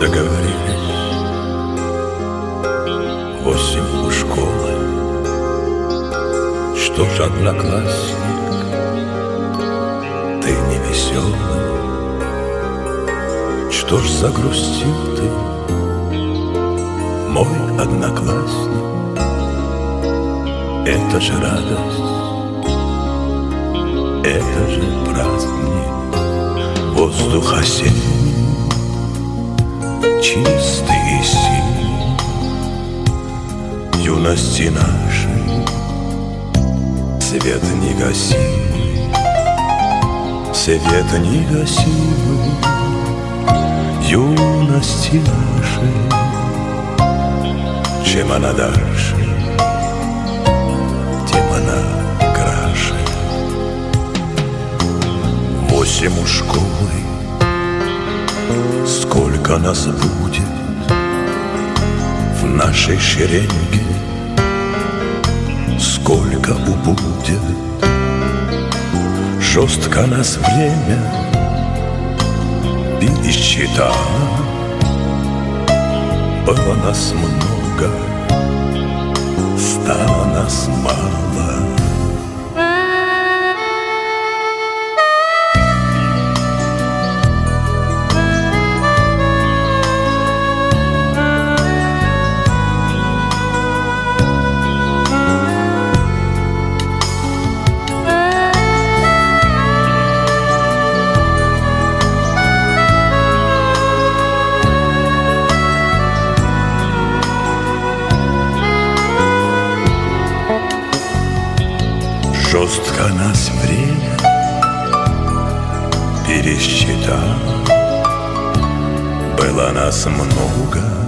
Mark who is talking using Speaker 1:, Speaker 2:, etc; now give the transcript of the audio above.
Speaker 1: заговорились 8 у школы. Что ж, одноклассник, ты не веселый. Что ж, загрустил ты, мой одноклассник? Это же радость, это же праздник. Воздух осенний, чистый и синий, юности нашей свет негасимый, свет негасимый, юности нашей. Чем она дальше, тем она краше. 8 у школы, сколько нас будет в нашей шеренге, сколько убудет. Жестко нас время пересчитало. Было нас много, стало нас мало. Жестко нас время пересчитало. Было нас много,